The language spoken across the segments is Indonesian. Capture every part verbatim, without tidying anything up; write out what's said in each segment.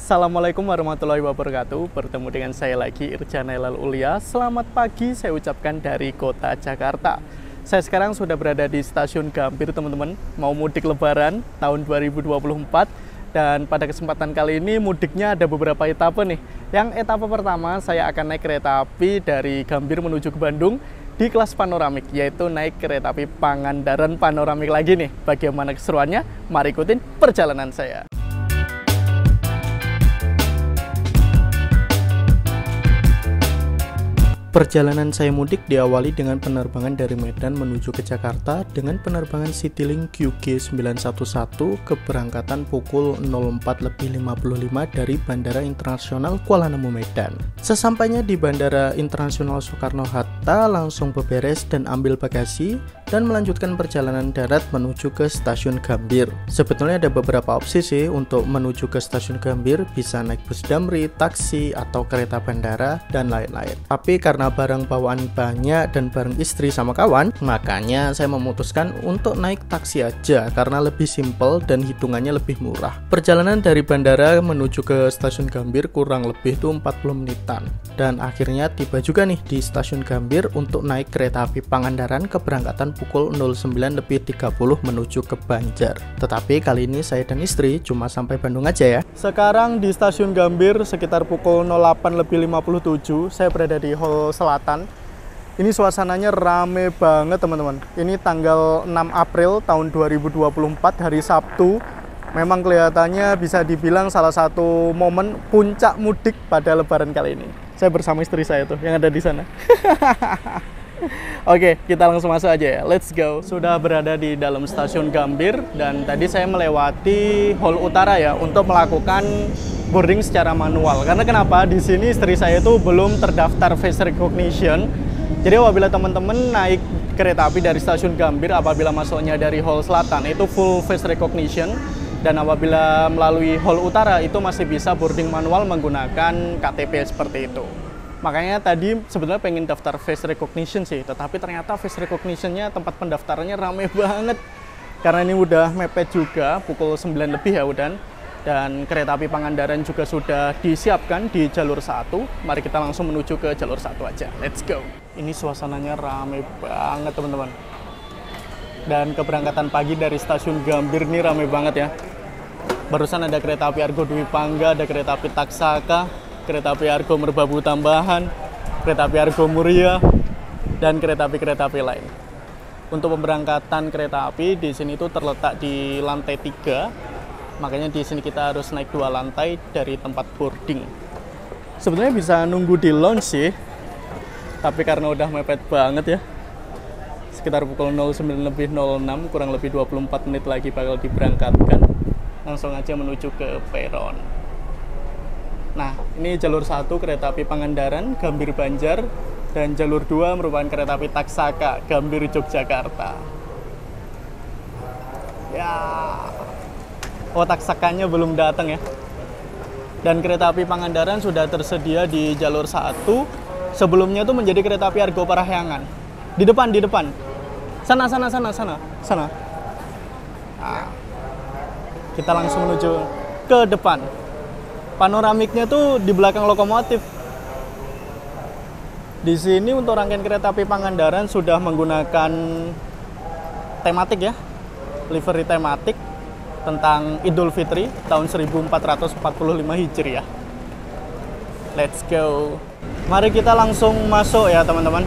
Assalamualaikum warahmatullahi wabarakatuh. Bertemu dengan saya lagi, Irjan Elal Ulia. Selamat pagi saya ucapkan dari kota Jakarta. Saya sekarang sudah berada di stasiun Gambir, teman-teman. Mau mudik lebaran tahun dua ribu dua puluh empat. Dan pada kesempatan kali ini mudiknya ada beberapa etape nih. Yang etape pertama saya akan naik kereta api dari Gambir menuju ke Bandung di kelas panoramik, yaitu naik kereta api Pangandaran panoramik lagi nih. Bagaimana keseruannya? Mari ikutin perjalanan saya. Perjalanan saya mudik diawali dengan penerbangan dari Medan menuju ke Jakarta dengan penerbangan Citylink Q G sembilan satu satu keberangkatan pukul nol empat lebih lima puluh lima dari Bandara Internasional Kuala Namu Medan. Sesampainya di Bandara Internasional Soekarno-Hatta langsung beberes dan ambil bagasi dan melanjutkan perjalanan darat menuju ke stasiun Gambir. Sebetulnya ada beberapa opsi sih untuk menuju ke stasiun Gambir, bisa naik bus Damri, taksi, atau kereta bandara, dan lain-lain. Tapi karena barang bawaan banyak dan bareng istri sama kawan, makanya saya memutuskan untuk naik taksi aja karena lebih simpel dan hitungannya lebih murah. Perjalanan dari bandara menuju ke stasiun Gambir kurang lebih tuh empat puluh menitan. Dan akhirnya tiba juga nih di stasiun Gambir untuk naik kereta api Pangandaran keberangkatan pukul nol sembilan lebih tiga puluh menuju ke Banjar. Tetapi kali ini saya dan istri cuma sampai Bandung aja ya. Sekarang di stasiun Gambir sekitar pukul nol delapan lebih lima puluh tujuh, saya berada di Hall Selatan. Ini suasananya rame banget teman-teman. Ini tanggal enam April tahun dua ribu dua puluh empat, hari Sabtu. Memang kelihatannya bisa dibilang salah satu momen puncak mudik pada lebaran kali ini. Saya bersama istri saya tuh yang ada di sana. Oke, kita langsung masuk aja ya. Let's go. Sudah berada di dalam stasiun Gambir dan tadi saya melewati hall utara ya untuk melakukan boarding secara manual. Karena kenapa? Di sini istri saya itu belum terdaftar face recognition. Jadi apabila teman-teman naik kereta api dari stasiun Gambir, apabila masuknya dari hall selatan itu full face recognition, dan apabila melalui hall utara itu masih bisa boarding manual menggunakan K T P seperti itu. Makanya tadi sebenarnya pengen daftar face recognition sih, tetapi ternyata face recognition-nya tempat pendaftarannya rame banget. Karena ini udah mepet juga, pukul sembilan lebih ya udah. Dan kereta api Pangandaran juga sudah disiapkan di jalur satu. Mari kita langsung menuju ke jalur satu aja. Let's go. Ini suasananya rame banget teman-teman. Dan keberangkatan pagi dari stasiun Gambir ini rame banget ya. Barusan ada kereta api Argo Dwi Pangga, ada kereta api Taksaka, kereta api Argo Merbabu Tambahan, kereta api Argo Muria, dan kereta api-kereta api lain. Untuk pemberangkatan kereta api di sini itu terletak di lantai tiga, makanya di sini kita harus naik dua lantai dari tempat boarding. Sebenarnya bisa nunggu di lounge sih, tapi karena udah mepet banget ya, sekitar pukul nol sembilan lebih nol enam, kurang lebih dua puluh empat menit lagi bakal diberangkatkan. Langsung aja menuju ke peron. Nah, ini jalur satu kereta api Pangandaran, Gambir Banjar, dan jalur dua merupakan kereta api Taksaka, Gambir Yogyakarta. Ya, oh Taksakanya belum datang ya. Dan kereta api Pangandaran sudah tersedia di jalur satu. Sebelumnya itu menjadi kereta api Argo Parahyangan. Di depan, di depan. Sana, sana, sana, sana, sana. Nah, kita langsung menuju ke depan. Panoramiknya tuh di belakang lokomotif. Di sini untuk rangkaian kereta api Pangandaran sudah menggunakan tematik ya, livery tematik tentang Idul Fitri tahun seribu empat ratus empat puluh lima Hijriah. Let's go. Mari kita langsung masuk ya teman-teman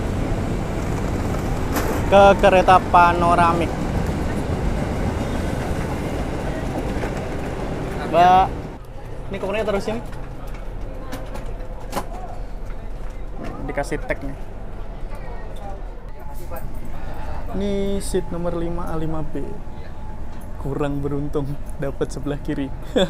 ke kereta panoramik. Mbak, ini kopernya terus ya? Dikasih tag nih. Ini seat nomor lima A lima B. Kurang beruntung dapat sebelah kiri.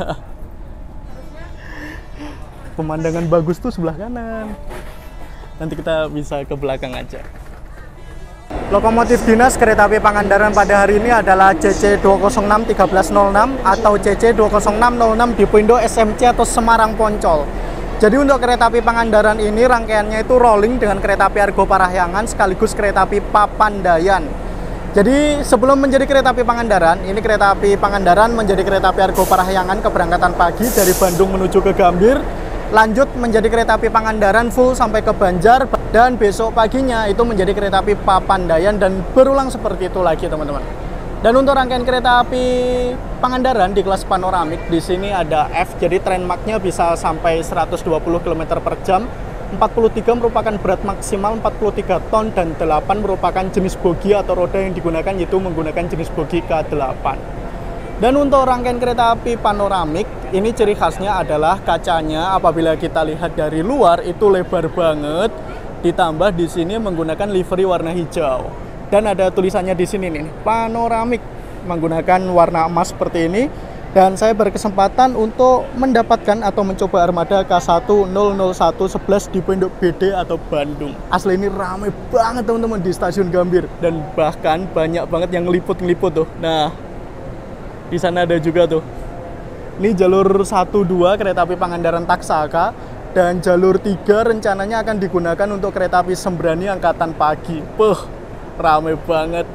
Pemandangan bagus tuh sebelah kanan. Nanti kita bisa ke belakang aja. Lokomotif dinas kereta api Pangandaran pada hari ini adalah C C dua nol enam tiga belas nol enam atau C C dua nol enam nol enam Dipoindo S M C atau Semarang Poncol. Jadi untuk kereta api Pangandaran ini rangkaiannya itu rolling dengan kereta api Argo Parahyangan sekaligus kereta api Papandayan. Jadi sebelum menjadi kereta api Pangandaran, ini kereta api Pangandaran menjadi kereta api Argo Parahyangan keberangkatan pagi dari Bandung menuju ke Gambir. Lanjut menjadi kereta api Pangandaran full sampai ke Banjar. Dan besok paginya itu menjadi kereta api Papandayan dan berulang seperti itu lagi teman-teman. Dan untuk rangkaian kereta api Pangandaran di kelas panoramik, di sini ada F, jadi tren marknya bisa sampai seratus dua puluh kilometer per jam. empat puluh tiga merupakan berat maksimal empat puluh tiga ton dan delapan merupakan jenis bogi atau roda yang digunakan yaitu menggunakan jenis bogi K delapan. Dan untuk rangkaian kereta api panoramik, ini ciri khasnya adalah kacanya apabila kita lihat dari luar itu lebar banget, ditambah di sini menggunakan livery warna hijau. Dan ada tulisannya di sini nih, panoramik, menggunakan warna emas seperti ini. Dan saya berkesempatan untuk mendapatkan atau mencoba armada K satu nol nol satu sebelas di Pondok B D atau Bandung. Asli ini ramai banget teman-teman di stasiun Gambir. Dan bahkan banyak banget yang ngeliput-ngeliput tuh. Nah, di sana ada juga tuh. Ini jalur satu dua kereta api Pangandaran Taksaka. Dan jalur tiga rencananya akan digunakan untuk kereta api Sembrani angkatan pagi. Puh, ramai banget.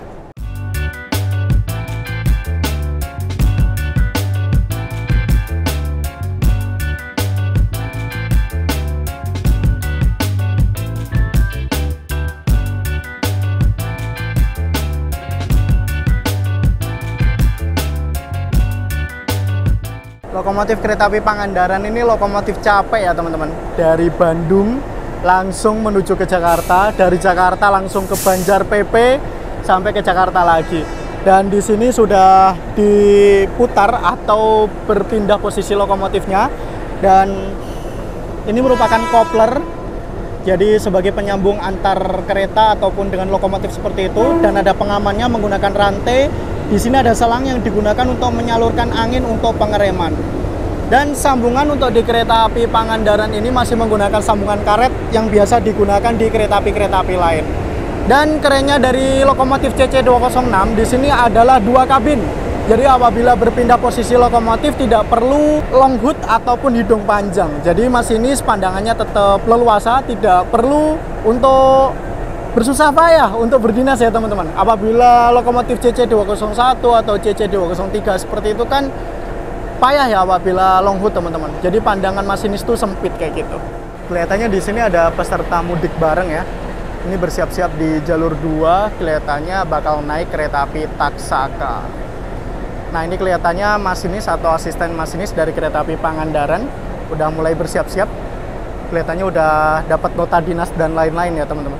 Lokomotif kereta api Pangandaran ini lokomotif capek ya teman-teman. Dari Bandung langsung menuju ke Jakarta, dari Jakarta langsung ke Banjar P P sampai ke Jakarta lagi. Dan di sini sudah diputar atau berpindah posisi lokomotifnya. Dan ini merupakan kopler, jadi sebagai penyambung antar kereta ataupun dengan lokomotif seperti itu. Dan ada pengamannya menggunakan rantai. Di sini ada selang yang digunakan untuk menyalurkan angin untuk pengereman. Dan sambungan untuk di kereta api Pangandaran ini masih menggunakan sambungan karet yang biasa digunakan di kereta api-kereta api lain. Dan kerennya dari lokomotif C C dua nol enam di sini adalah dua kabin. Jadi apabila berpindah posisi lokomotif tidak perlu long hood ataupun hidung panjang. Jadi masinis pandangannya tetap leluasa, tidak perlu untuk bersusah payah untuk berdinas ya teman-teman. Apabila lokomotif C C dua nol satu atau C C dua nol tiga seperti itu kan payah ya apabila long hood teman-teman. Jadi pandangan masinis itu sempit kayak gitu. Kelihatannya di sini ada peserta mudik bareng ya. Ini bersiap-siap di jalur dua, kelihatannya bakal naik kereta api Taksaka. Nah, ini kelihatannya masinis atau asisten masinis dari kereta api Pangandaran udah mulai bersiap-siap. Kelihatannya udah dapat nota dinas dan lain-lain ya teman-teman.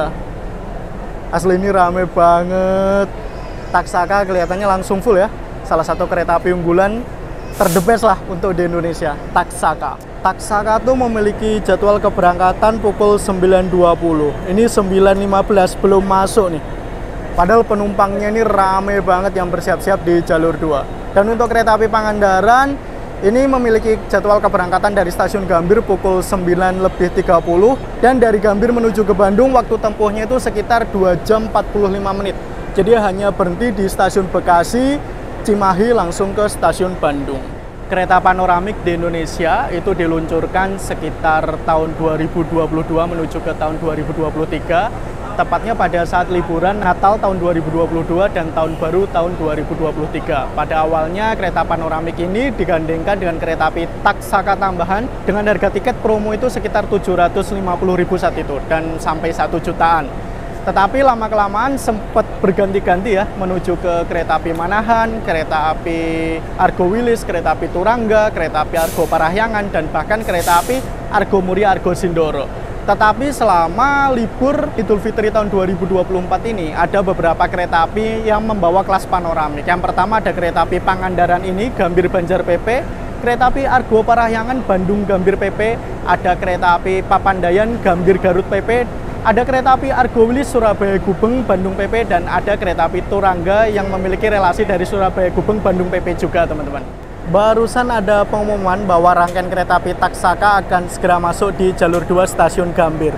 Asli ini rame banget. Taksaka kelihatannya langsung full ya. Salah satu kereta api unggulan terdebes lah untuk di Indonesia, Taksaka. Taksaka tuh memiliki jadwal keberangkatan pukul sembilan dua puluh. Ini sembilan lima belas belum masuk nih. Padahal penumpangnya ini rame banget yang bersiap-siap di jalur dua. Dan untuk kereta api Pangandaran ini memiliki jadwal keberangkatan dari stasiun Gambir pukul sembilan lebih tiga puluh. Dan dari Gambir menuju ke Bandung waktu tempuhnya itu sekitar dua jam empat puluh lima menit. Jadi hanya berhenti di stasiun Bekasi, Cimahi langsung ke stasiun Bandung. Kereta panoramik di Indonesia itu diluncurkan sekitar tahun dua ribu dua puluh dua menuju ke tahun dua ribu dua puluh tiga. Tepatnya pada saat liburan Natal tahun dua ribu dua puluh dua dan tahun baru tahun dua ribu dua puluh tiga. Pada awalnya kereta panoramik ini digandengkan dengan kereta api Taksaka tambahan dengan harga tiket promo itu sekitar tujuh ratus lima puluh ribu saat itu dan sampai satu jutaan. Tetapi lama-kelamaan sempat berganti-ganti ya menuju ke kereta api Manahan, kereta api Argo Wilis, kereta api Turangga, kereta api Argo Parahyangan, dan bahkan kereta api Argo Muria Argo Sindoro. Tetapi selama libur Idul Fitri tahun dua ribu dua puluh empat ini ada beberapa kereta api yang membawa kelas panoramik. Yang pertama ada kereta api Pangandaran ini, Gambir Banjar P P, kereta api Argo Parahyangan Bandung Gambir P P, ada kereta api Papandayan Gambir Garut P P, ada kereta api Argo Wilis Surabaya Gubeng Bandung P P, dan ada kereta api Turangga yang memiliki relasi dari Surabaya Gubeng Bandung P P juga teman-teman. Barusan ada pengumuman bahwa rangkaian kereta api Taksaka akan segera masuk di jalur dua stasiun Gambir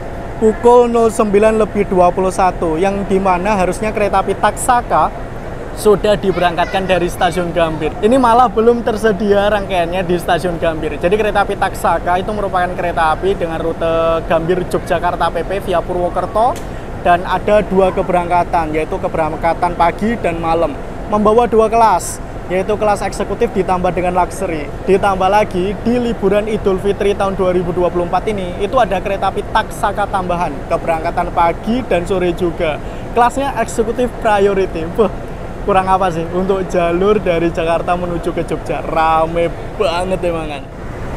pukul nol sembilan lebih dua puluh satu, yang dimana harusnya kereta api Taksaka sudah diberangkatkan dari stasiun Gambir. Ini malah belum tersedia rangkaiannya di stasiun Gambir. Jadi kereta api Taksaka itu merupakan kereta api dengan rute Gambir Yogyakarta P P via Purwokerto dan ada dua keberangkatan, yaitu keberangkatan pagi dan malam. Membawa dua kelas, yaitu kelas eksekutif ditambah dengan luxury. Ditambah lagi di liburan Idul Fitri tahun dua ribu dua puluh empat ini, itu ada kereta api Taksaka tambahan, keberangkatan pagi dan sore juga. Kelasnya eksekutif priority. Wah, kurang apa sih untuk jalur dari Jakarta menuju ke Jogja? Rame banget emangan.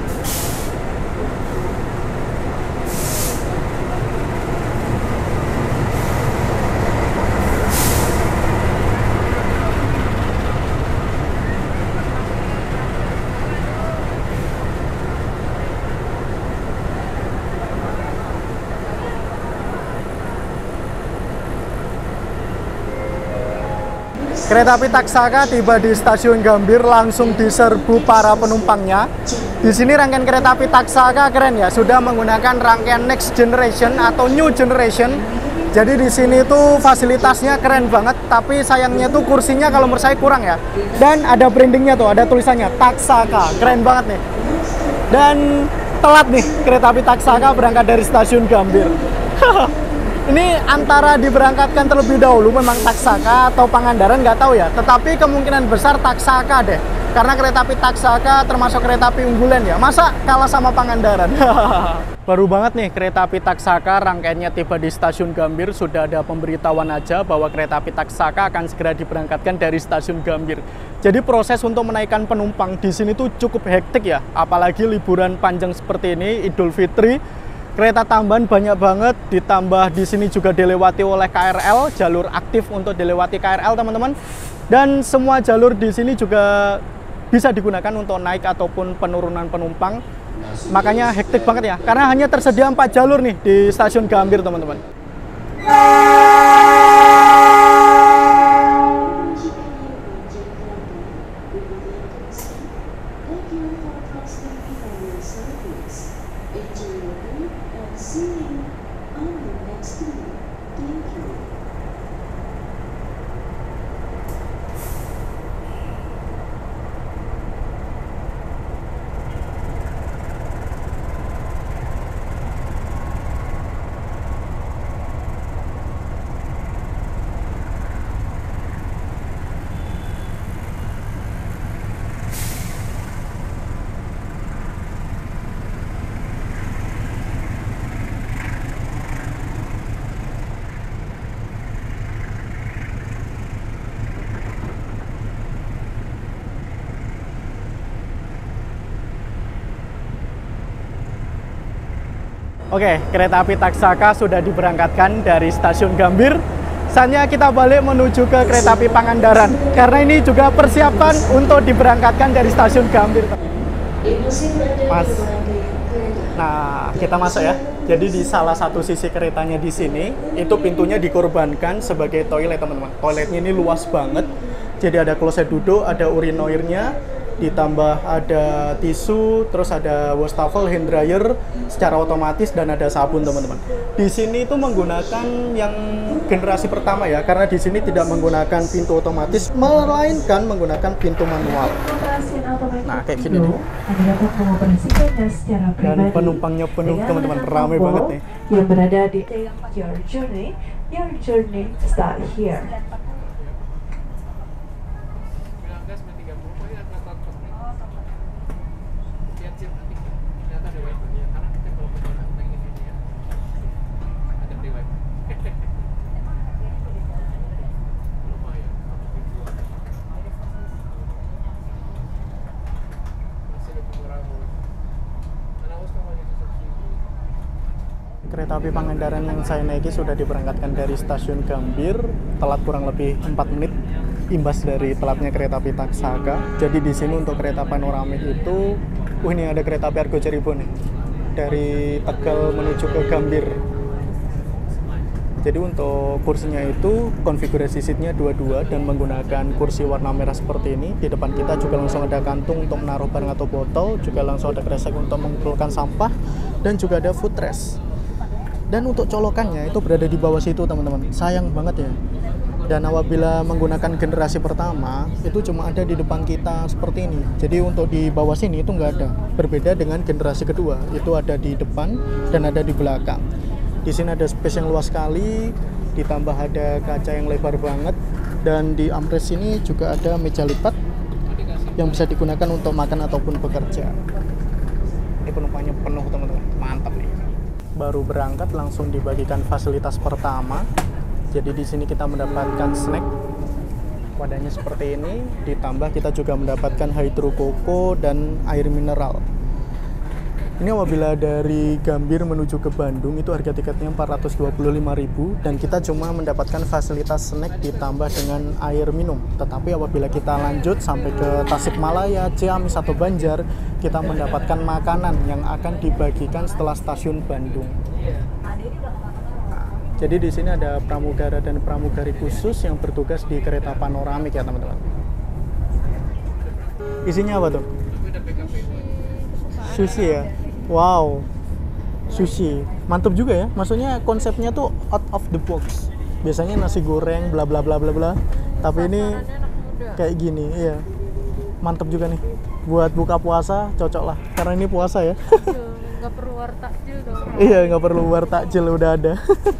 Kereta api Taksaka tiba di stasiun Gambir, langsung diserbu para penumpangnya. Di sini rangkaian kereta api Taksaka keren ya, sudah menggunakan rangkaian next generation atau new generation. Jadi di sini tuh fasilitasnya keren banget, tapi sayangnya tuh kursinya kalau menurut saya kurang ya. Dan ada brandingnya tuh, ada tulisannya Taksaka, keren banget nih. Dan telat nih kereta api Taksaka berangkat dari stasiun Gambir. Ini antara diberangkatkan terlebih dahulu memang Taksaka atau Pangandaran, nggak tahu ya. Tetapi kemungkinan besar Taksaka deh. Karena kereta api Taksaka termasuk kereta api unggulan ya. Masa kalah sama Pangandaran? Baru banget nih kereta api Taksaka rangkaiannya tiba di stasiun Gambir. Sudah ada pemberitahuan aja bahwa kereta api Taksaka akan segera diberangkatkan dari stasiun Gambir. Jadi proses untuk menaikkan penumpang di sini tuh cukup hektik ya. Apalagi liburan panjang seperti ini, Idul Fitri. Kereta tambahan banyak banget, ditambah di sini juga dilewati oleh K R L, jalur aktif untuk dilewati K R L teman-teman. Dan semua jalur di sini juga bisa digunakan untuk naik ataupun penurunan penumpang. Makanya hektik banget ya, karena hanya tersedia empat jalur nih di stasiun Gambir teman-teman. Oke, kereta api Taksaka sudah diberangkatkan dari stasiun Gambir. Saatnya kita balik menuju ke kereta api Pangandaran. Karena ini juga persiapan untuk diberangkatkan dari stasiun Gambir. Mas. Nah, kita masuk ya. Jadi di salah satu sisi keretanya di sini, itu pintunya dikorbankan sebagai toilet, teman-teman. Toiletnya ini luas banget. Jadi ada kloset duduk, ada urinoirnya, ditambah ada tisu, terus ada wastafel, hand dryer secara otomatis, dan ada sabun teman-teman. Di sini itu menggunakan yang generasi pertama ya, karena di sini tidak menggunakan pintu otomatis, melainkan menggunakan pintu manual. Nah kayak gini nih. Dan penumpangnya penuh teman-teman, ramai banget nih. Yang berada di your journey, your journey start here. Kereta api Pangandaran yang saya naiki sudah diberangkatkan dari stasiun Gambir, telat kurang lebih empat menit, imbas dari telatnya kereta api Taksaka. Jadi di sini untuk kereta panoramik itu, uh ini ada kereta api Argo Cirebon nih, dari Tegal menuju ke Gambir. Jadi untuk kursinya itu konfigurasi seatnya dua-dua dan menggunakan kursi warna merah seperti ini. Di depan kita juga langsung ada kantung untuk menaruh barang atau botol, juga langsung ada kresek untuk mengumpulkan sampah, dan juga ada footrest. Dan untuk colokannya itu berada di bawah situ teman-teman, sayang banget ya. Dan apabila menggunakan generasi pertama itu cuma ada di depan kita seperti ini. Jadi untuk di bawah sini itu nggak ada. Berbeda dengan generasi kedua, itu ada di depan dan ada di belakang. Di sini ada space yang luas sekali, ditambah ada kaca yang lebar banget, dan di armrest ini juga ada meja lipat yang bisa digunakan untuk makan ataupun bekerja. Ini penumpangnya penuh teman-teman, mantap nih. Baru berangkat langsung dibagikan fasilitas pertama. Jadi di sini kita mendapatkan snack, wadahnya seperti ini, ditambah kita juga mendapatkan hydro koko dan air mineral. Ini apabila dari Gambir menuju ke Bandung itu harga tiketnya empat ratus dua puluh lima ribu dan kita cuma mendapatkan fasilitas snack ditambah dengan air minum. Tetapi apabila kita lanjut sampai ke Tasikmalaya, Ciamis atau Banjar, kita mendapatkan makanan yang akan dibagikan setelah stasiun Bandung. Jadi di sini ada pramugara dan pramugari khusus yang bertugas di kereta panoramik ya teman-teman. Isinya apa tuh? Sushi ya. Wow, sushi, mantap juga ya. Maksudnya konsepnya tuh out of the box. Biasanya nasi goreng, bla bla bla bla bla. Tapi ini kayak gini, iya. Mantap juga nih. Buat buka puasa cocok lah. Karena ini puasa ya. Nggak perlu war takjil dong. Iya, nggak perlu war takjil, udah ada.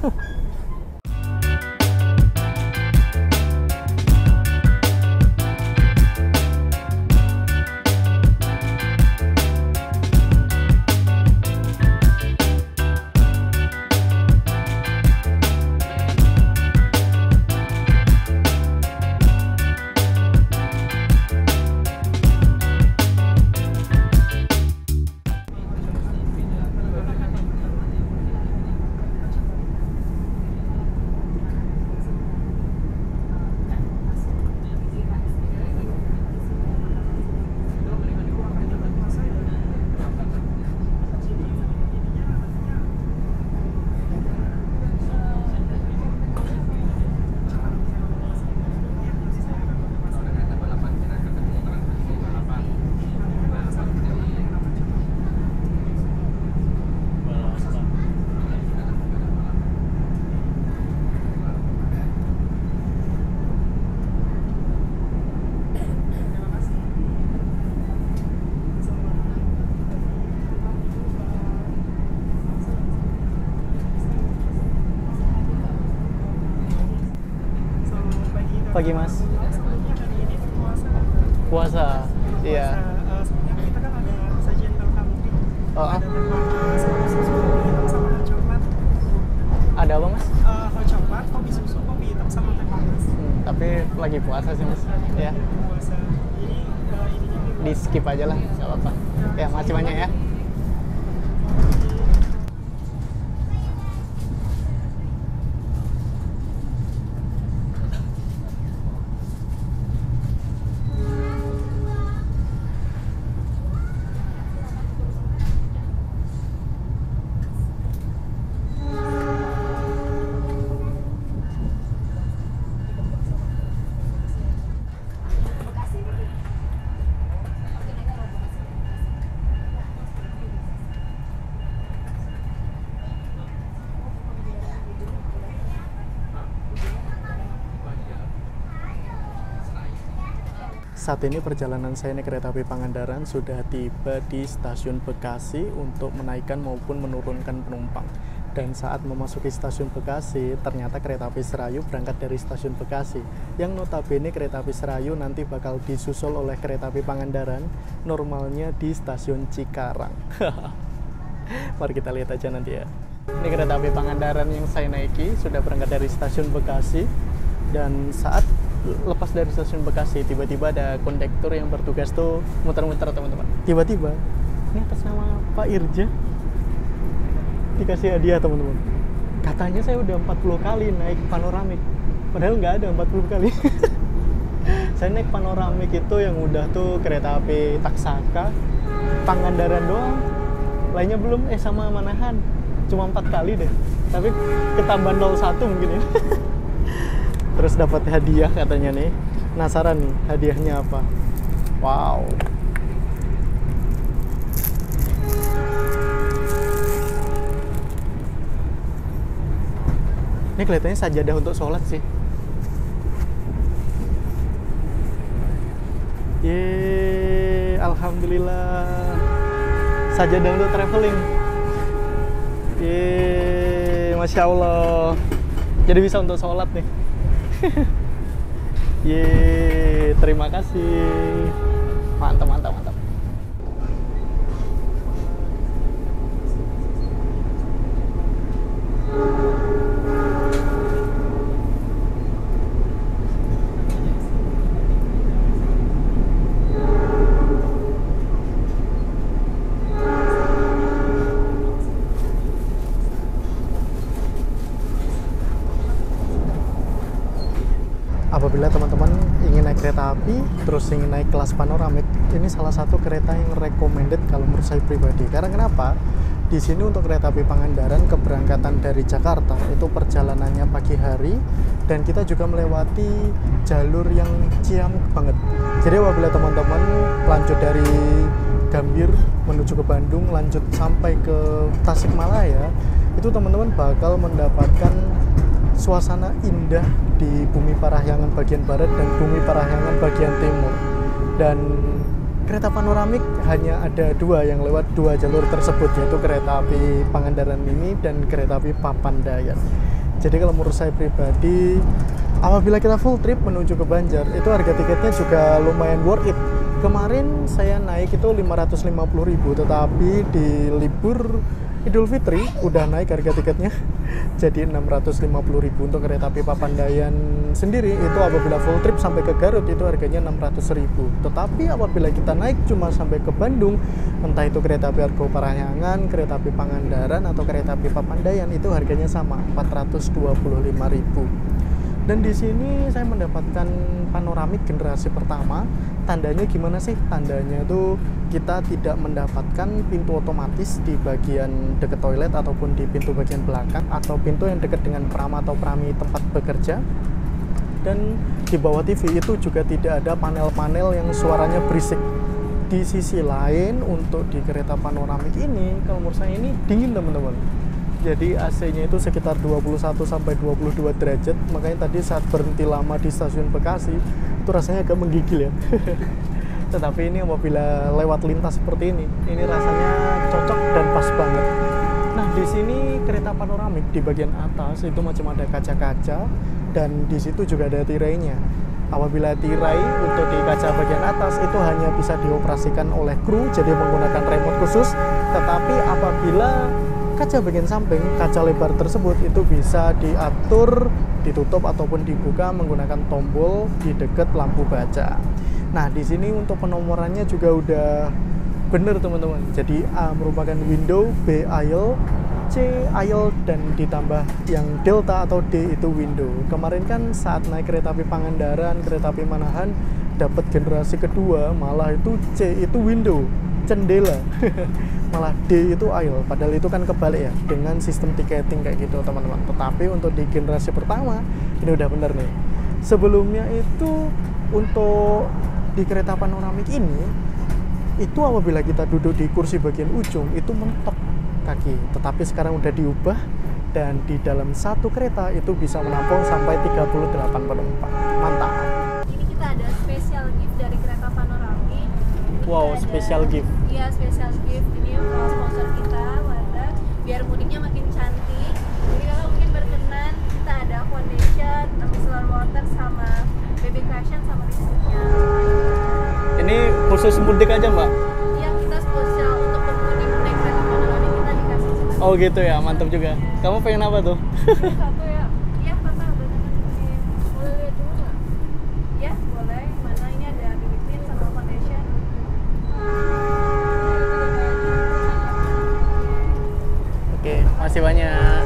Pagi mas. Puasa. Iya. Sebenarnya kita kan ada sajian welcome drink. Oh, ah. Ada sama susu kopi hitam sama hot coklat. Ada apa mas? Uh, hot coklat, kopi susu, kopi hitam sama teh panas. Hmm, tapi lagi puasa sih mas. Ya. Puasa. Ini uh, ininya Di skip aja lah, nggak apa-apa. Ya, makasih banyak ya. Saat ini perjalanan saya naik kereta api Pangandaran sudah tiba di stasiun Bekasi untuk menaikkan maupun menurunkan penumpang. Dan saat memasuki stasiun Bekasi, ternyata kereta api Serayu berangkat dari stasiun Bekasi. Yang notabene kereta api Serayu nanti bakal disusul oleh kereta api Pangandaran, normalnya di stasiun Cikarang. Mari kita lihat aja nanti ya. Ini kereta api Pangandaran yang saya naiki sudah berangkat dari stasiun Bekasi. Dan saat lepas dari stasiun Bekasi, tiba-tiba ada kondektur yang bertugas tuh muter-muter teman-teman. Tiba-tiba, ini atas nama Pak Irja dikasih hadiah teman-teman. Katanya saya udah empat puluh kali naik panoramik, padahal nggak ada empat puluh kali. Saya naik panoramik itu yang udah tuh kereta api Taksaka, Pangandaran doang, lainnya belum. Eh sama Manahan, cuma empat kali deh. Tapi ketambah nol satu mungkin ya. Terus dapat hadiah katanya nih. Penasaran nih hadiahnya apa? Wow. Ini kelihatannya sajadah untuk sholat sih. Yeay, alhamdulillah. Sajadah untuk traveling. Yeay, Masya Allah. Jadi bisa untuk sholat nih. Yeay, terima kasih. Mantap, mantap, mantap. Apabila teman-teman ingin naik kereta api, terus ingin naik kelas panoramik, ini salah satu kereta yang recommended kalau menurut saya pribadi. Karena kenapa? Di sini untuk kereta api Pangandaran keberangkatan dari Jakarta itu perjalanannya pagi hari, dan kita juga melewati jalur yang ciamik banget. Jadi apabila teman-teman lanjut dari Gambir menuju ke Bandung, lanjut sampai ke Tasikmalaya, itu teman-teman bakal mendapatkan suasana indah di Bumi Parahyangan bagian barat dan Bumi Parahyangan bagian timur. Dan kereta panoramik hanya ada dua yang lewat dua jalur tersebut, yaitu kereta api Pangandaran ini dan kereta api Papandayan. Jadi kalau menurut saya pribadi, apabila kita full trip menuju ke Banjar, itu harga tiketnya juga lumayan worth it. Kemarin saya naik itu lima ratus lima puluh ribu, tetapi di libur Idul Fitri udah naik harga tiketnya jadi enam ratus lima puluh ribu. Untuk kereta api Papandayan sendiri itu apabila full trip sampai ke Garut itu harganya enam ratus ribu. Tetapi apabila kita naik cuma sampai ke Bandung, entah itu kereta api Argo Parahyangan, kereta api Pangandaran atau kereta api Papandayan, itu harganya sama empat ratus dua puluh lima ribu. Dan di sini saya mendapatkan panoramik generasi pertama. Tandanya gimana sih? Tandanya itu kita tidak mendapatkan pintu otomatis di bagian dekat toilet ataupun di pintu bagian belakang atau pintu yang dekat dengan pram atau prami tempat bekerja. Dan di bawah T V itu juga tidak ada panel-panel yang suaranya berisik. Di sisi lain untuk di kereta panoramik ini, kalau menurut saya ini dingin teman-teman. Jadi A C-nya itu sekitar dua puluh satu sampai dua puluh dua derajat. Makanya tadi saat berhenti lama di stasiun Bekasi itu rasanya agak menggigil ya. Tetapi ini apabila lewat lintas seperti ini, ini rasanya cocok dan pas banget. Nah, di sini kereta panoramik di bagian atas itu macam ada kaca-kaca, dan di situ juga ada tirainya. Apabila tirai untuk di kaca bagian atas itu hanya bisa dioperasikan oleh kru, jadi menggunakan remote khusus. Tetapi apabila kaca bagian samping, kaca lebar tersebut itu bisa diatur, ditutup ataupun dibuka menggunakan tombol di dekat lampu baca. Nah, di sini untuk penomorannya juga udah bener teman-teman. Jadi A merupakan window, B aisle, C aisle, dan ditambah yang delta atau D itu window. Kemarin kan saat naik kereta api Pangandaran, kereta api Manahan dapat generasi kedua, malah itu C itu window, cendela. Malah D itu aisle, padahal itu kan kebalik ya dengan sistem tiketing kayak gitu teman-teman. Tetapi untuk di generasi pertama ini udah bener nih. Sebelumnya itu untuk di kereta panoramik ini itu apabila kita duduk di kursi bagian ujung itu mentok kaki, tetapi sekarang udah diubah dan di dalam satu kereta itu bisa menampung sampai tiga puluh delapan penumpang. Mantap. Ini kita ada special gift dari kereta panoramik. Wow, Kita special ada- gift. Iya, special gift. Ini uh, sponsor kita, Wanda, biar mudiknya makin cantik. Jadi kalau mungkin berkenan, kita ada foundation, micellar water, sama baby cushion, sama lipsticknya. Ini khusus mudik aja mbak? Iya, kita spesial untuk pemudik naik kereta panoramik kita dikasih cuma Oh gitu ya, mantap juga. Kamu pengen apa tuh? satu ya. Iya, Kakak, banyak mungkin. Boleh lihat dulu nggak? Ya, boleh. Mana ini ada B B cream sama foundation. Oke, masih banyak.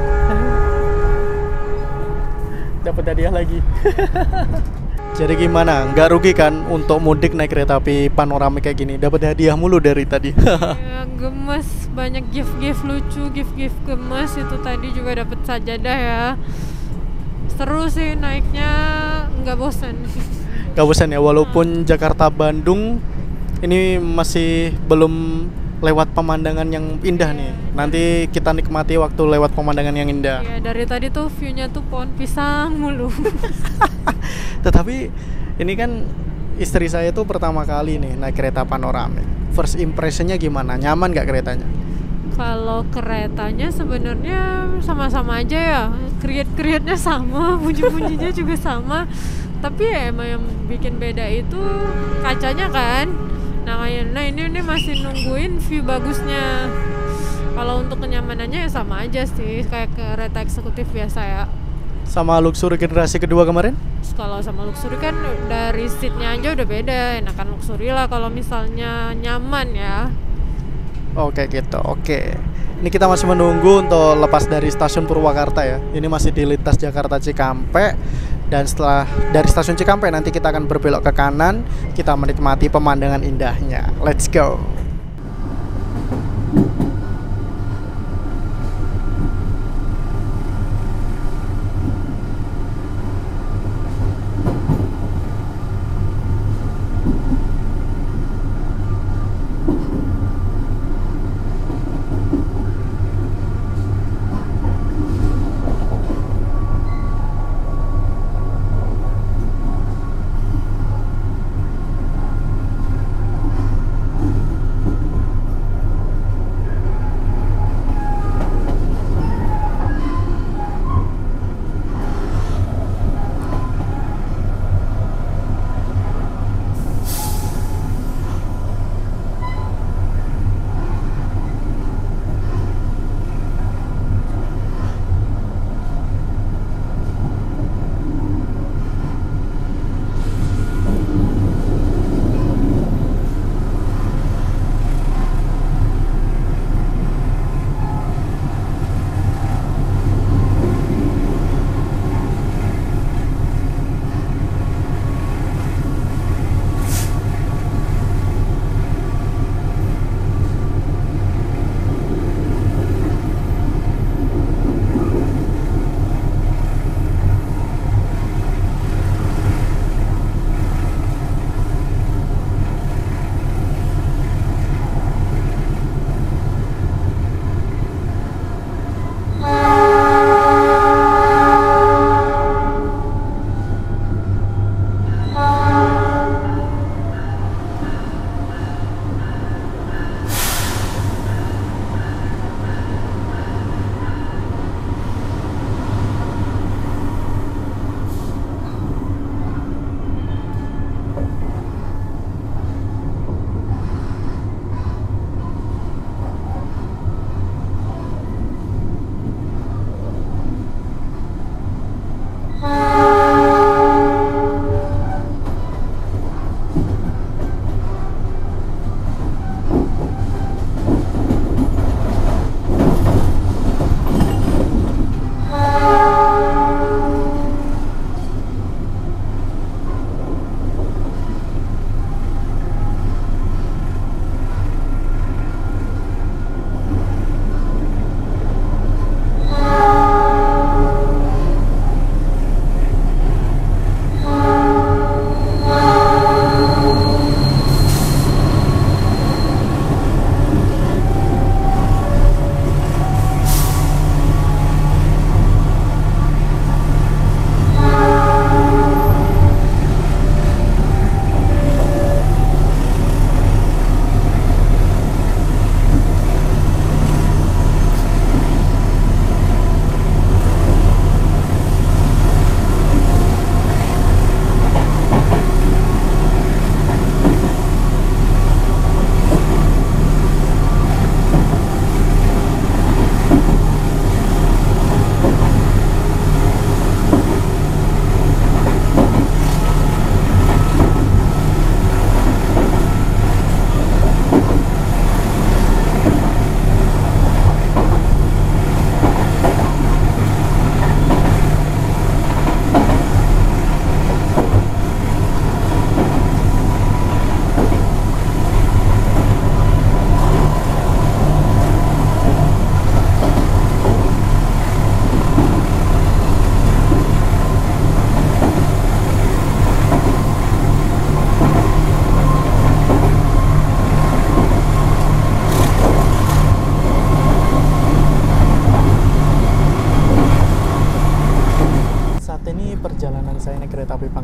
Dapat hadiah lagi. Jadi gimana? Nggak rugi kan untuk mudik naik kereta api panoramik kayak gini? Dapat hadiah mulu dari tadi. Ya, gemes, banyak gift-gift lucu, gift-gift gemes. Itu tadi juga dapat sajadah ya. Seru sih naiknya, nggak bosan. Gak bosan ya, walaupun Jakarta Bandung ini masih belum lewat pemandangan yang indah nih. Nanti kita nikmati waktu lewat pemandangan yang indah. Ya dari tadi tuh view-nya tuh pohon pisang mulu. Tetapi ini kan istri saya tuh pertama kali nih naik kereta panoramik. First impressionnya gimana? Nyaman gak keretanya? Kalau keretanya sebenarnya sama-sama aja ya, kriat-kriatnya sama, bunyi-bunyinya juga sama. Tapi ya emang yang bikin beda itu kacanya kan. Nah, nah ini ini masih nungguin view bagusnya. Kalau untuk kenyamanannya ya sama aja sih, kayak kereta eksekutif biasa ya. Sama Luxury generasi kedua kemarin? Kalau sama Luxury kan dari seatnya aja udah beda, enakan Luxury lah kalau misalnya nyaman ya. Oke gitu, oke. Ini kita masih menunggu untuk lepas dari stasiun Purwakarta ya. Ini masih di lintas Jakarta Cikampek. Dan setelah dari stasiun Cikampek nanti kita akan berbelok ke kanan. Kita menikmati pemandangan indahnya. Let's go.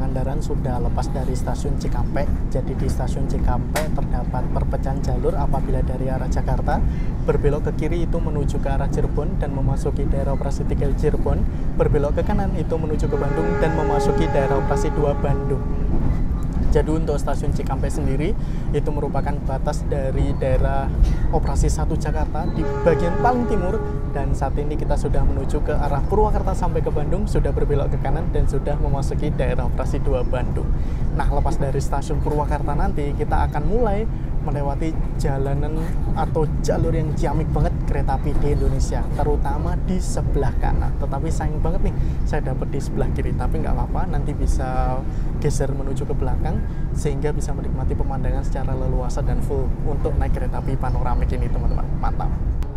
Pangandaran sudah lepas dari stasiun Cikampek. Jadi di stasiun Cikampek terdapat perpecahan jalur apabila dari arah Jakarta berbelok ke kiri itu menuju ke arah Cirebon dan memasuki daerah operasi tiga Cirebon, berbelok ke kanan itu menuju ke Bandung dan memasuki daerah operasi dua Bandung. Jadi untuk stasiun Cikampek sendiri itu merupakan batas dari daerah operasi satu Jakarta di bagian paling timur, dan saat ini kita sudah menuju ke arah Purwakarta sampai ke Bandung, sudah berbelok ke kanan dan sudah memasuki daerah operasi dua Bandung. Nah, lepas dari stasiun Purwakarta nanti kita akan mulai melewati jalanan atau jalur yang ciamik banget kereta api di Indonesia, terutama di sebelah kanan. Tetapi sayang banget nih, saya dapat di sebelah kiri, tapi nggak apa-apa, nanti bisa geser menuju ke belakang sehingga bisa menikmati pemandangan secara leluasa dan full untuk naik kereta api panoramik ini, teman-teman. Mantap.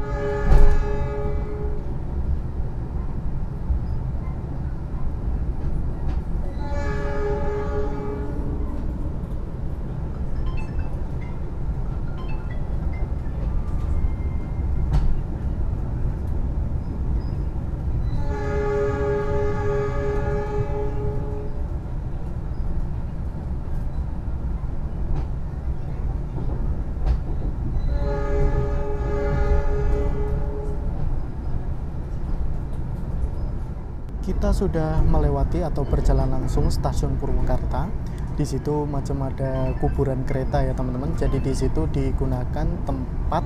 Kita sudah melewati atau berjalan langsung stasiun Purwakarta. Di situ macam ada kuburan kereta ya teman-teman. Jadi di situ digunakan tempat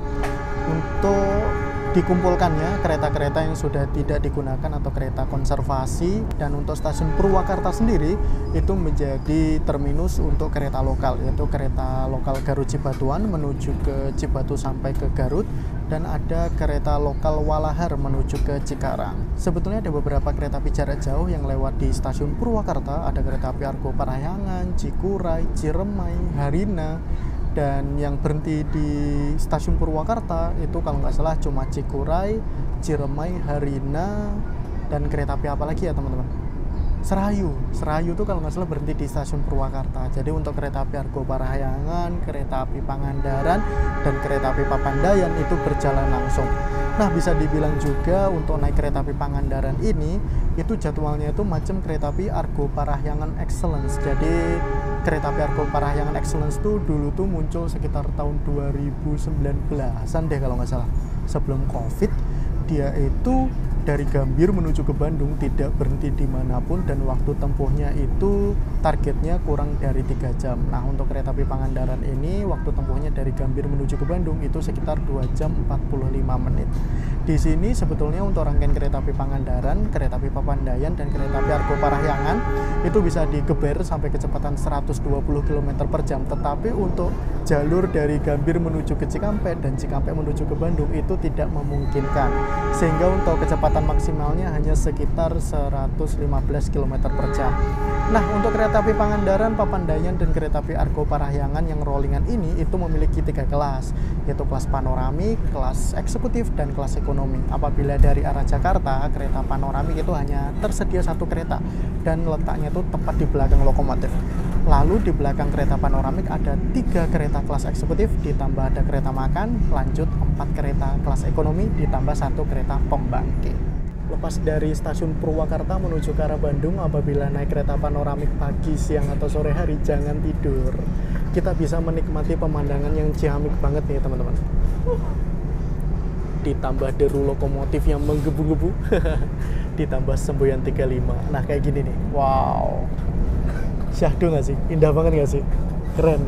untuk dikumpulkannya kereta-kereta yang sudah tidak digunakan atau kereta konservasi. Dan untuk stasiun Purwakarta sendiri itu menjadi terminus untuk kereta lokal, yaitu kereta lokal Garut Cibatuan menuju ke Cibatu sampai ke Garut, dan ada kereta lokal Walahar menuju ke Cikarang. Sebetulnya ada beberapa kereta api jarak jauh yang lewat di stasiun Purwakarta. Ada kereta api Argo Parahyangan, Cikuray, Ciremai, Harina, dan yang berhenti di stasiun Purwakarta itu kalau nggak salah cuma Cikuray, Ciremai, Harina, dan kereta api apa lagi ya teman-teman? Serayu. Serayu itu kalau nggak salah berhenti di stasiun Purwakarta. Jadi untuk kereta api Argo Parahyangan, kereta api Pangandaran, dan kereta api Papandayan itu berjalan langsung. Nah, bisa dibilang juga untuk naik kereta api Pangandaran ini itu jadwalnya itu macam kereta api Argo Parahyangan Excellence. Jadi kereta api Argo Parahyangan Excellence itu dulu tuh muncul sekitar tahun dua ribu sembilan belasan deh kalau nggak salah, sebelum Covid. Dia itu dari Gambir menuju ke Bandung tidak berhenti dimanapun, dan waktu tempuhnya itu targetnya kurang dari tiga jam. Nah, untuk kereta api Pangandaran ini waktu tempuhnya dari Gambir menuju ke Bandung itu sekitar dua jam empat puluh lima menit. Di sini sebetulnya untuk rangkaian kereta api Pangandaran, kereta api Papandayan, dan kereta api Argo Parahyangan itu bisa digeber sampai kecepatan seratus dua puluh kilometer per jam. Tetapi untuk jalur dari Gambir menuju ke Cikampek dan Cikampek menuju ke Bandung itu tidak memungkinkan, sehingga untuk kecepatan maksimalnya hanya sekitar seratus lima belas kilometer per jam. Nah, untuk kereta api Pangandaran, Papandayan, dan kereta api Argo Parahyangan yang rollingan ini itu memiliki tiga kelas, yaitu kelas panoramik, kelas eksekutif, dan kelas ekonomi. Apabila dari arah Jakarta, kereta panoramik itu hanya tersedia satu kereta dan letaknya itu tepat di belakang lokomotif. Lalu di belakang kereta panoramik ada tiga kereta kelas eksekutif, ditambah ada kereta makan, lanjut empat kereta kelas ekonomi, ditambah satu kereta pembangkit. Lepas dari stasiun Purwakarta menuju ke arah Bandung, apabila naik kereta panoramik pagi, siang, atau sore hari, jangan tidur. Kita bisa menikmati pemandangan yang ciamik banget nih teman-teman. Ditambah deru lokomotif yang menggebu-gebu, ditambah semboyan tiga puluh lima. Nah, kayak gini nih. Wow. Syahdu nggak sih? Indah banget nggak sih? Keren.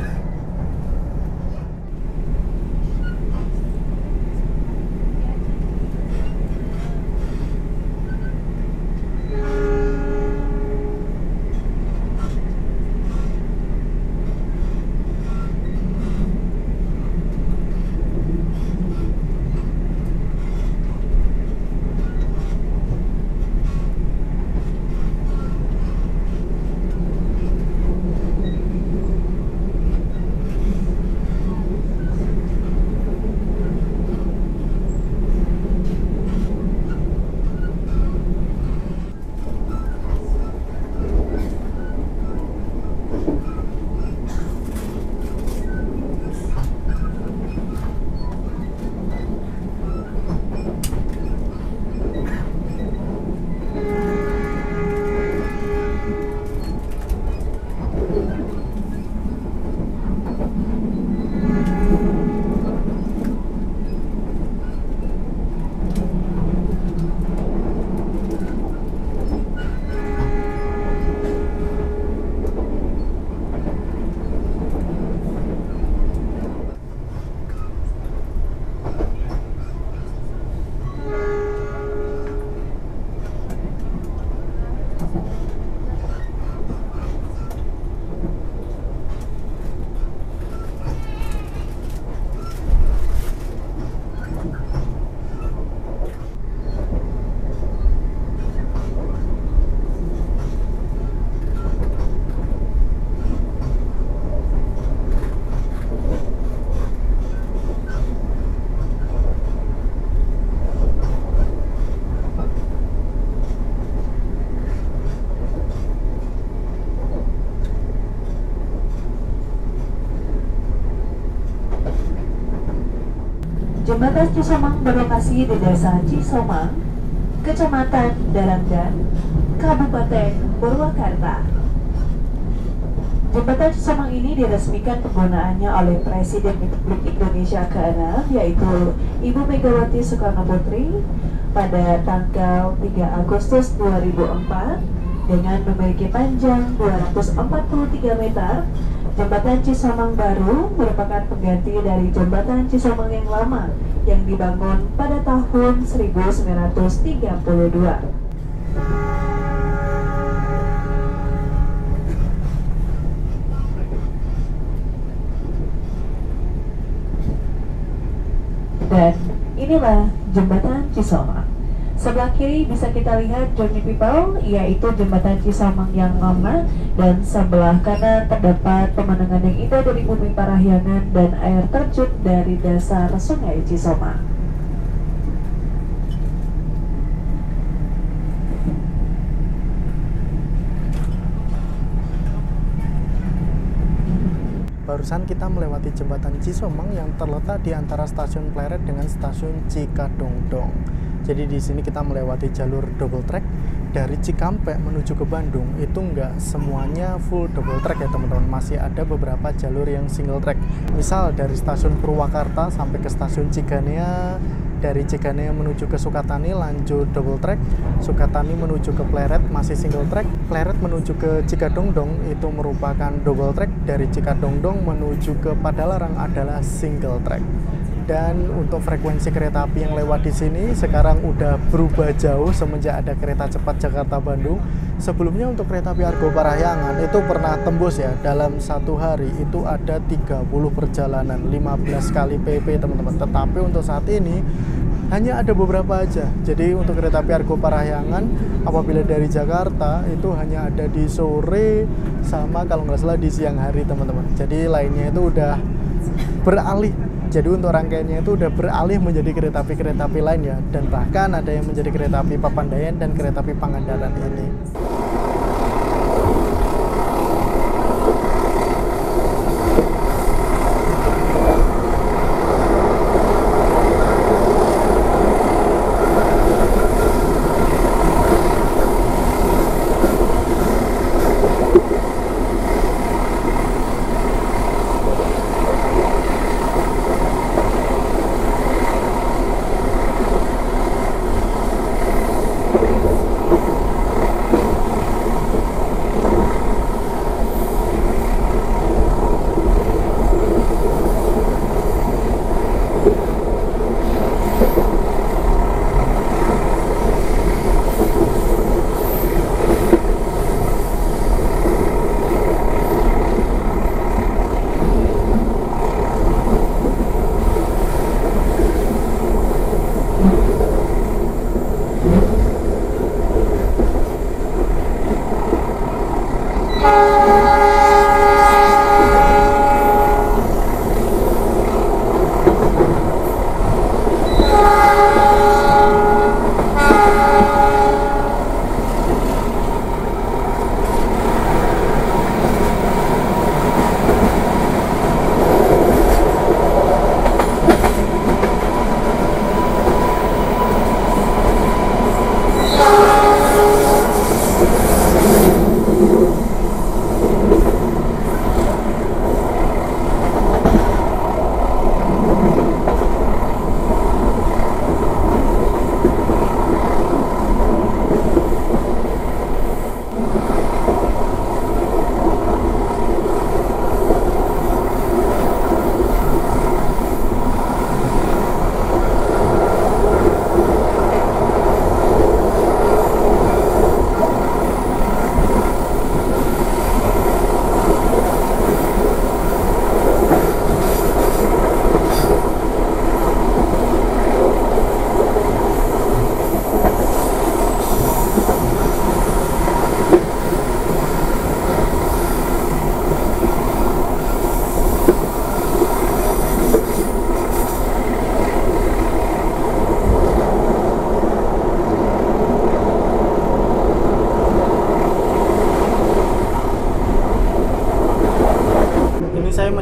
Jembatan Cisomang berlokasi di Desa Cisomang, Kecamatan Darangdan, Kabupaten Purwakarta. Jembatan Cisomang ini diresmikan penggunaannya oleh Presiden Republik Indonesia keenam, yaitu Ibu Megawati Soekarno Putri pada tanggal tiga Agustus dua ribu empat dengan memiliki panjang dua ratus empat puluh tiga meter. Jembatan Cisomang baru merupakan pengganti dari Jembatan Cisomang yang lama yang dibangun pada tahun seribu sembilan ratus tiga puluh dua. Dan inilah Jembatan Cisomang. Sebelah kiri bisa kita lihat Journey People, yaitu Jembatan Cisomang yang lama, dan sebelah kanan terdapat pemandangan yang indah dari Bumi Parahyangan dan air terjun dari dasar Sungai Cisomang. Barusan kita melewati jembatan Cisomang yang terletak di antara stasiun Pleret dengan stasiun Cikadongdong. Jadi di sini kita melewati jalur double track dari Cikampek menuju ke Bandung. Itu nggak semuanya full double track ya teman-teman. Masih ada beberapa jalur yang single track. Misal dari stasiun Purwakarta sampai ke stasiun Ciganea, dari Ciganea menuju ke Sukatani lanjut double track, Sukatani menuju ke Pleret masih single track, Pleret menuju ke Cikadongdong itu merupakan double track, dari Cikadongdong menuju ke Padalarang adalah single track. Dan untuk frekuensi kereta api yang lewat di sini sekarang udah berubah jauh semenjak ada kereta cepat Jakarta-Bandung. Sebelumnya untuk kereta api Argo Parahyangan itu pernah tembus ya, dalam satu hari itu ada tiga puluh perjalanan, lima belas kali P P teman-teman. Tetapi untuk saat ini hanya ada beberapa aja. Jadi untuk kereta api Argo Parahyangan apabila dari Jakarta itu hanya ada di sore sama kalau nggak salah di siang hari teman-teman. Jadi lainnya itu udah beralih. Jadi untuk rangkaiannya itu udah beralih menjadi kereta api-kereta api lain ya. Dan bahkan ada yang menjadi kereta api Papandayan dan kereta api Pangandaran ini.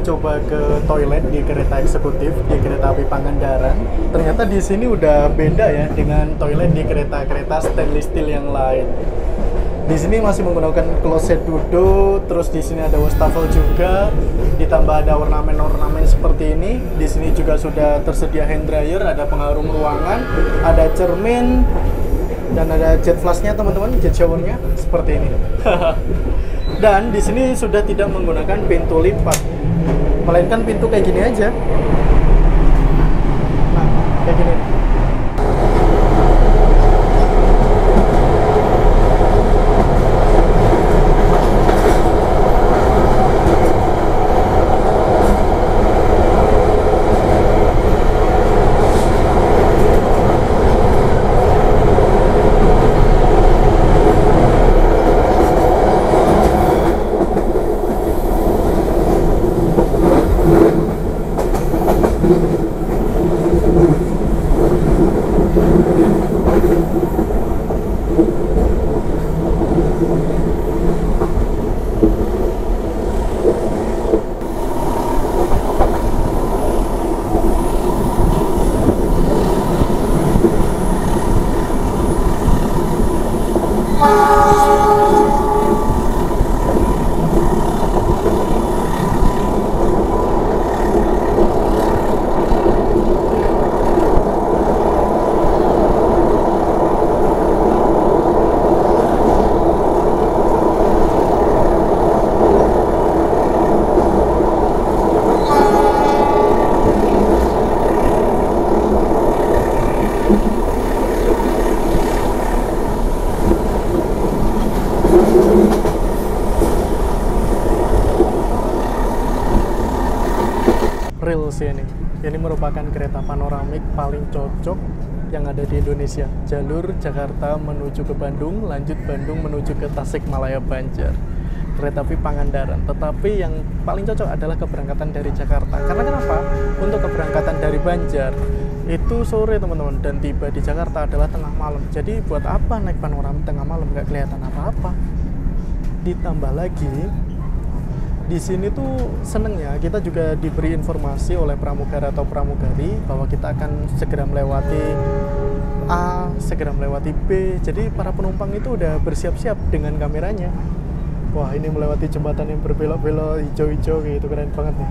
coba ke toilet di kereta eksekutif di kereta api Pangandaran. Ternyata di sini udah beda ya dengan toilet di kereta-kereta stainless steel yang lain. Di sini masih menggunakan kloset duduk, terus di sini ada wastafel juga, ditambah ada ornamen-ornamen seperti ini. Di sini juga sudah tersedia hand dryer, ada pengharum ruangan, ada cermin, dan ada jet flushnya teman-teman, jet showernya seperti ini. Dan di sini sudah tidak menggunakan pintu lipat, melainkan pintu kayak gini aja. Nah, kayak gini. Real sih ini. Ini merupakan kereta panoramik paling cocok yang ada di Indonesia. Jalur Jakarta menuju ke Bandung, lanjut Bandung menuju ke Tasikmalaya Banjar. Kereta api Pangandaran. Tetapi yang paling cocok adalah keberangkatan dari Jakarta. Karena kenapa? Untuk keberangkatan dari Banjar itu sore teman-teman, dan tiba di Jakarta adalah tengah malam. Jadi buat apa naik panoramik tengah malam? Nggak kelihatan apa-apa. Ditambah lagi di sini tuh senengnya kita juga diberi informasi oleh pramugara atau pramugari bahwa kita akan segera melewati A, segera melewati B. Jadi para penumpang itu udah bersiap-siap dengan kameranya. Wah, ini melewati jembatan yang berbelok-belok hijau-hijau gitu, keren banget nih.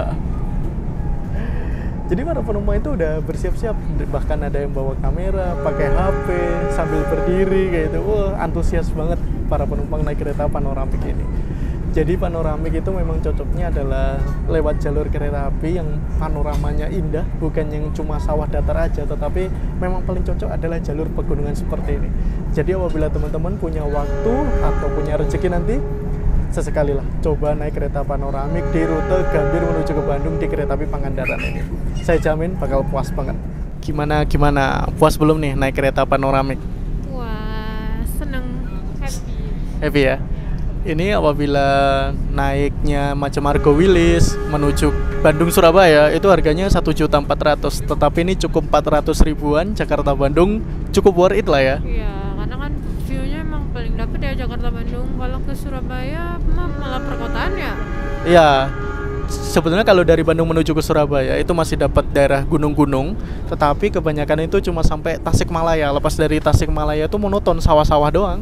Jadi para penumpang itu udah bersiap-siap, bahkan ada yang bawa kamera, pakai H P sambil berdiri kayak gitu. Wah, antusias banget para penumpang naik kereta panoramik ini. Jadi panoramik itu memang cocoknya adalah lewat jalur kereta api yang panoramanya indah, bukan yang cuma sawah datar aja, tetapi memang paling cocok adalah jalur pegunungan seperti ini. Jadi apabila teman-teman punya waktu atau punya rezeki nanti, sesekali lah coba naik kereta panoramik di rute Gambir menuju ke Bandung di kereta api Pangandaran ini. Saya jamin bakal puas banget. Gimana gimana? Puas belum nih naik kereta panoramik? Wah, seneng, happy. Happy ya? Ini apabila naiknya macam Argo Wilis menuju Bandung Surabaya itu harganya satu juta empat ratus ribu, tetapi ini cukup empat ratus ribuan. Jakarta Bandung cukup worth it lah ya. Iya, karena kan view-nya emang paling dapet ya Jakarta Bandung. Kalau ke Surabaya mah malah perkotaan ya. Iya. Sebetulnya kalau dari Bandung menuju ke Surabaya itu masih dapat daerah gunung-gunung, tetapi kebanyakan itu cuma sampai Tasikmalaya. Lepas dari Tasikmalaya itu monoton sawah-sawah doang.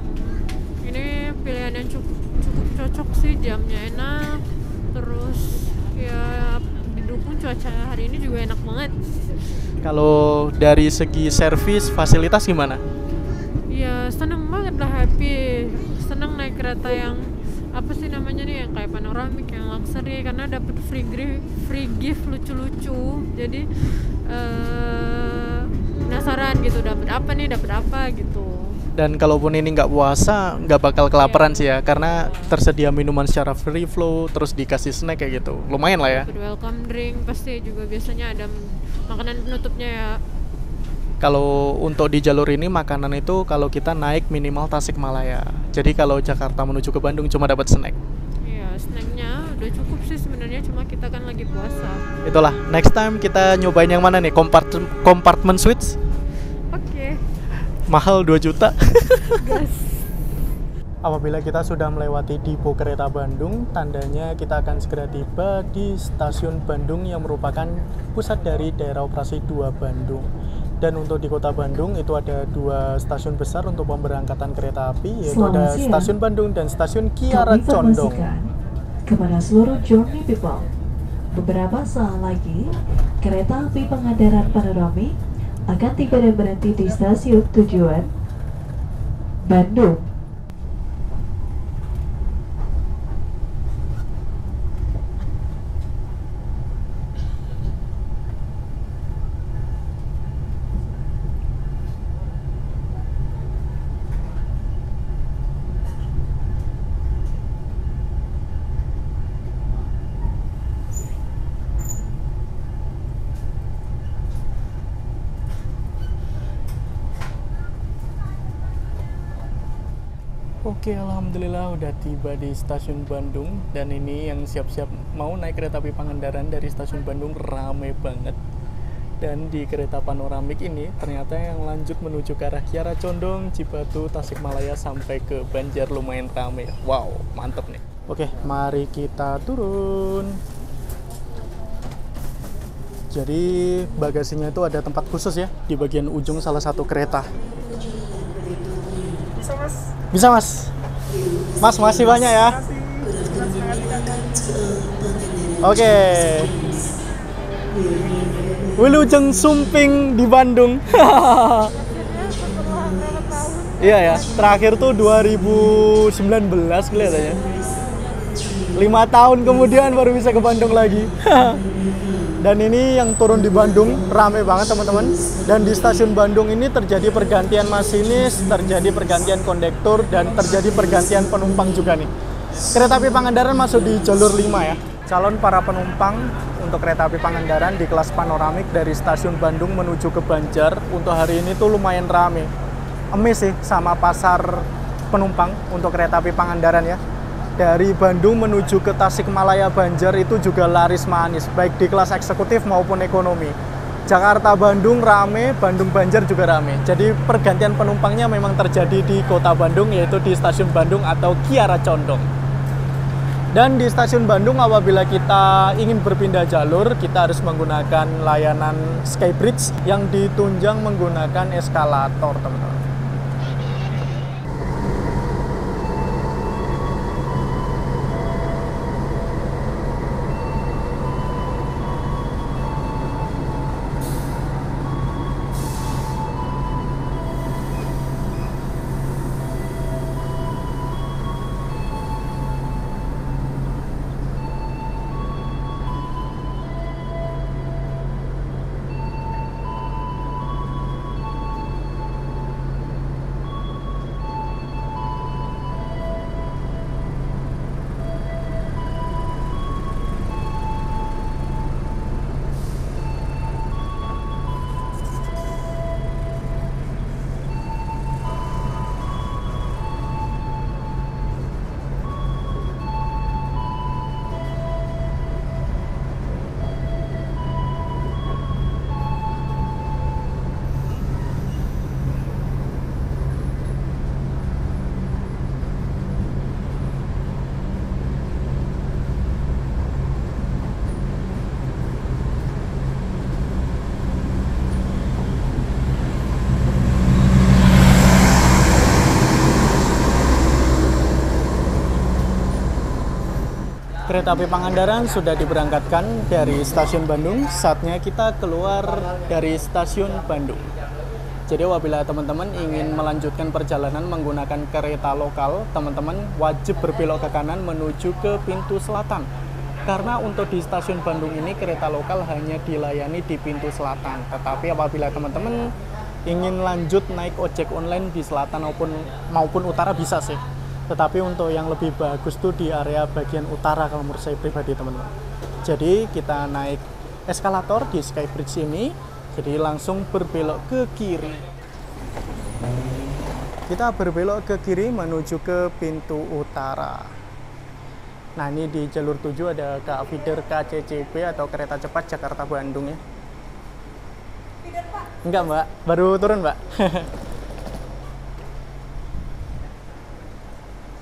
Ini pilihan yang cukup, cukup cocok sih, jamnya enak, terus ya didukung cuaca hari ini juga enak banget. Kalau dari segi servis fasilitas gimana? Ya seneng banget lah, happy, seneng naik kereta yang apa sih namanya nih, yang kayak panoramik, yang luxury, karena dapat free gift, free gift lucu-lucu. Jadi uh, penasaran gitu, dapat apa nih, dapat apa gitu. Dan kalaupun ini nggak puasa, nggak bakal kelaparan sih ya, karena tersedia minuman secara free flow, terus dikasih snack kayak gitu, lumayan lah ya. Welcome drink pasti juga biasanya ada makanan penutupnya ya. Kalau untuk di jalur ini makanan itu kalau kita naik minimal Tasikmalaya. Jadi kalau Jakarta menuju ke Bandung cuma dapat snack. Iya, snacknya udah cukup sih sebenarnya, cuma kita kan lagi puasa. Itulah, next time kita nyobain yang mana nih? Compart- compartment suites? Oke. Mahal dua juta. Gas. Apabila kita sudah melewati Dipo Kereta Bandung, tandanya kita akan segera tiba di Stasiun Bandung yang merupakan pusat dari daerah operasi dua Bandung. Dan untuk di Kota Bandung itu ada dua stasiun besar untuk pemberangkatan kereta api, yaitu Selamat ada siang. Stasiun Bandung dan Stasiun Kiara Kami Condong. informasikan kepada seluruh journey people, beberapa saat lagi kereta api Pangandaran Panoramik akan tiba dan berhenti di stasiun tujuan Bandung. Oke, alhamdulillah udah tiba di Stasiun Bandung, dan ini yang siap-siap mau naik kereta api Pangandaran dari Stasiun Bandung rame banget. Dan di kereta panoramik ini ternyata yang lanjut menuju ke arah Kiara Condong, Cibatu, Tasikmalaya sampai ke Banjar lumayan rame. Wow, mantep nih. Oke, mari kita turun. Jadi bagasinya itu ada tempat khusus ya di bagian ujung salah satu kereta. Bisa mas? Bisa mas? Mas masih banyak ya? Oke. Wilujeng Sumping di Bandung. Iya ya, terakhir tuh dua ribu sembilan belas kelihatannya. Lima tahun kemudian baru bisa ke Bandung lagi. Dan ini yang turun di Bandung rame banget teman-teman. Dan di Stasiun Bandung ini terjadi pergantian masinis, terjadi pergantian kondektur, dan terjadi pergantian penumpang juga nih. Kereta api Pangandaran masuk di jalur lima ya. Calon para penumpang untuk kereta api Pangandaran di kelas panoramik dari Stasiun Bandung menuju ke Banjar untuk hari ini tuh lumayan rame. Emis sih sama pasar penumpang untuk kereta api Pangandaran ya. Dari Bandung menuju ke Tasikmalaya Banjar itu juga laris manis, baik di kelas eksekutif maupun ekonomi. Jakarta Bandung rame, Bandung Banjar juga rame. Jadi pergantian penumpangnya memang terjadi di Kota Bandung, yaitu di Stasiun Bandung atau Kiara Condong. Dan di Stasiun Bandung apabila kita ingin berpindah jalur, kita harus menggunakan layanan Skybridge yang ditunjang menggunakan eskalator, teman-teman. Kereta api Pangandaran sudah diberangkatkan dari Stasiun Bandung. Saatnya kita keluar dari Stasiun Bandung. Jadi apabila teman-teman ingin melanjutkan perjalanan menggunakan kereta lokal, teman-teman wajib berbelok ke kanan menuju ke pintu selatan. Karena untuk di Stasiun Bandung ini kereta lokal hanya dilayani di pintu selatan. Tetapi apabila teman-teman ingin lanjut naik ojek online di selatan maupun maupun utara bisa sih. Tetapi untuk yang lebih bagus tuh di area bagian utara kalau menurut saya pribadi teman-teman. Jadi kita naik eskalator di Skybridge ini, jadi langsung berbelok ke kiri. Kita berbelok ke kiri menuju ke pintu utara. Nah ini di jalur tujuh ada K Feeder K C C B atau kereta cepat Jakarta Bandung ya. Enggak mbak, baru turun mbak.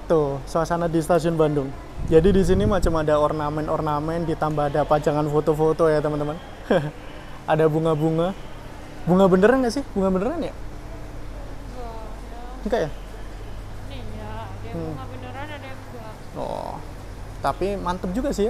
Tuh, suasana di stasiun Bandung. Jadi di sini macam ada ornamen-ornamen, ditambah ada pajangan foto-foto ya teman-teman. Ada bunga-bunga. Bunga beneran nggak sih? Bunga beneran ya? Enggak ya? Nih ya, ada yang Hmm. bunga beneran, ada yang enggak. Oh, tapi mantep juga sih ya.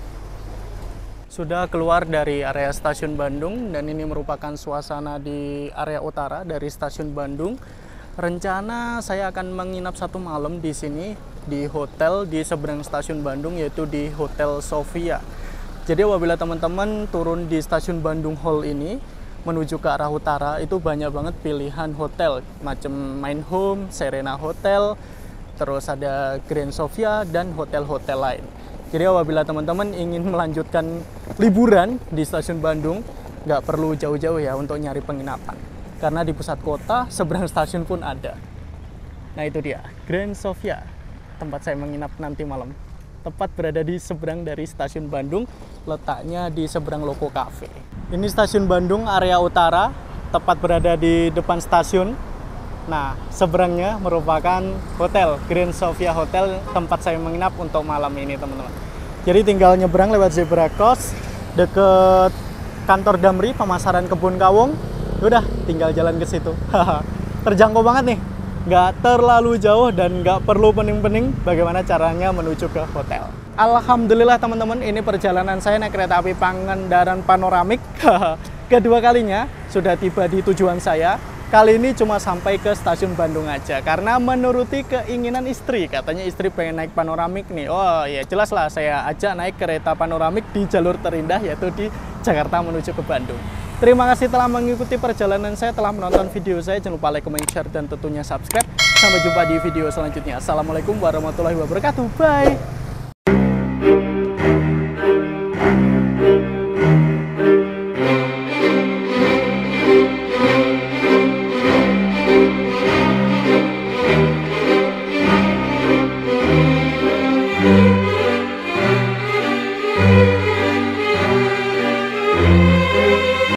Sudah keluar dari area stasiun Bandung dan ini merupakan suasana di area utara dari stasiun Bandung. Rencana saya akan menginap satu malam di sini di hotel di seberang stasiun Bandung, yaitu di Hotel Sofia. Jadi apabila teman-teman turun di stasiun Bandung Hall ini menuju ke arah utara, itu banyak banget pilihan hotel macam Main Home, Serena Hotel, terus ada Grand Sofia dan hotel-hotel lain. Jadi apabila teman-teman ingin melanjutkan liburan di stasiun Bandung, nggak perlu jauh-jauh ya untuk nyari penginapan. Karena di pusat kota, seberang stasiun pun ada. Nah itu dia, Grand Sofia, tempat saya menginap nanti malam. Tepat berada di seberang dari stasiun Bandung, letaknya di seberang Loko Cafe. Ini stasiun Bandung area utara, tepat berada di depan stasiun. Nah, seberangnya merupakan hotel, Grand Sofia Hotel, tempat saya menginap untuk malam ini teman-teman. Jadi tinggal nyebrang lewat zebra cross, deket kantor Damri, pemasaran Kebun Kawung. Udah, tinggal jalan ke situ. Terjangkau banget nih, nggak terlalu jauh dan nggak perlu pening-pening bagaimana caranya menuju ke hotel. Alhamdulillah teman-teman, ini perjalanan saya naik kereta api Pangandaran Panoramik. Kedua kalinya sudah tiba di tujuan saya. Kali ini cuma sampai ke stasiun Bandung aja, karena menuruti keinginan istri. Katanya istri pengen naik panoramik nih. Oh ya jelas lah, saya ajak naik kereta panoramik di jalur terindah, yaitu di Jakarta menuju ke Bandung. Terima kasih telah mengikuti perjalanan saya, telah menonton video saya. Jangan lupa like, comment, share, dan tentunya subscribe. Sampai jumpa di video selanjutnya. Assalamualaikum warahmatullahi wabarakatuh. Bye!